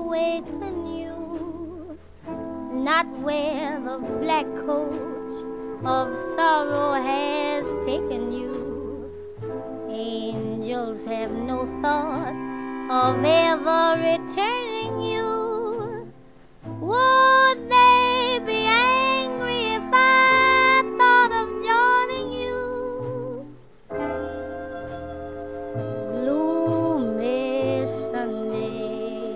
awaken you, not where the black coach of sorrow has taken you. Angels have no thought of ever returning you. Would they be angry if I thought of joining you? Gloomy Sunday,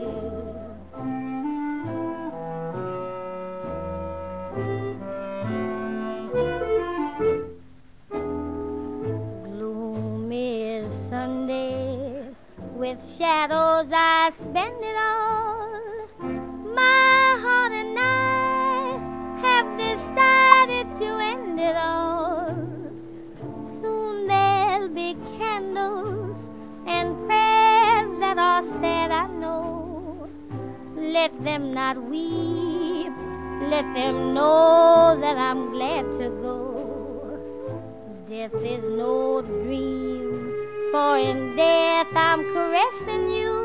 gloomy Sunday, with shadows I spend it all. My heart and I have decided to end it all. Soon there'll be candles and prayers that are said, I know. Let them not weep, let them know that I'm glad to go. Death is no dream, for in death I'm caressing you.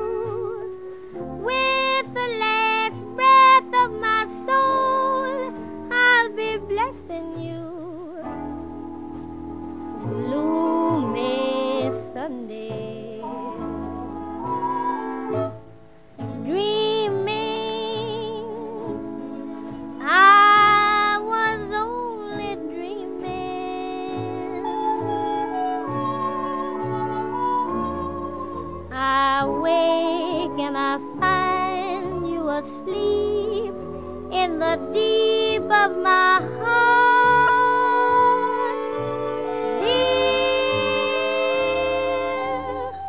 With the last breath of my soul, I'll be blessing you. Gloomy Sunday, dreaming, I was only dreaming. I wake and I find you asleep in the deep of my heart.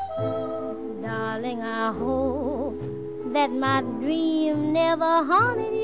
Dear darling, I hope that my dream never haunted you.